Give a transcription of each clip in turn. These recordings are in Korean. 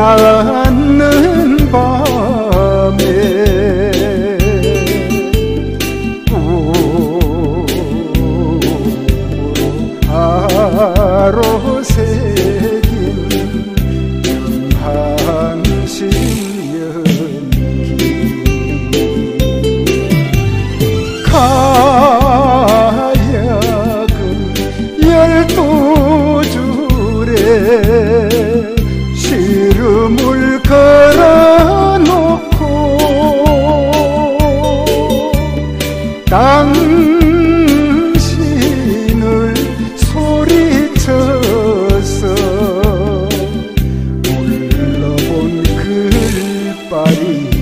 낳는 밤에 하루 새긴 영한신 연기 가야금 12줄에 시름을 걸어놓고 당신을 소리쳐서 불러본 글빨이요.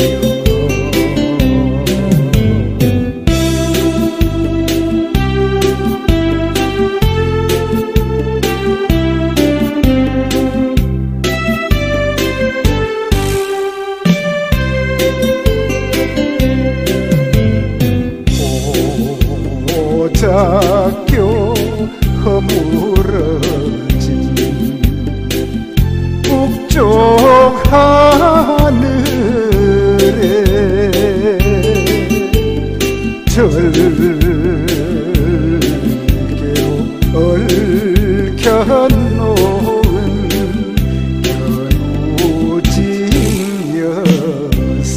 오작교 허물어진 북쪽 하늘에 절개로 얽혀놓은 견우진 여성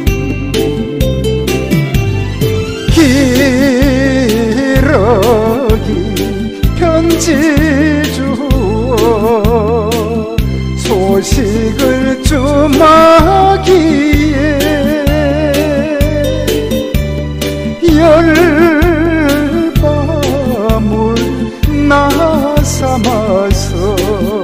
편지 주어 소식을 쯤하기에 열밤을 나 삼아서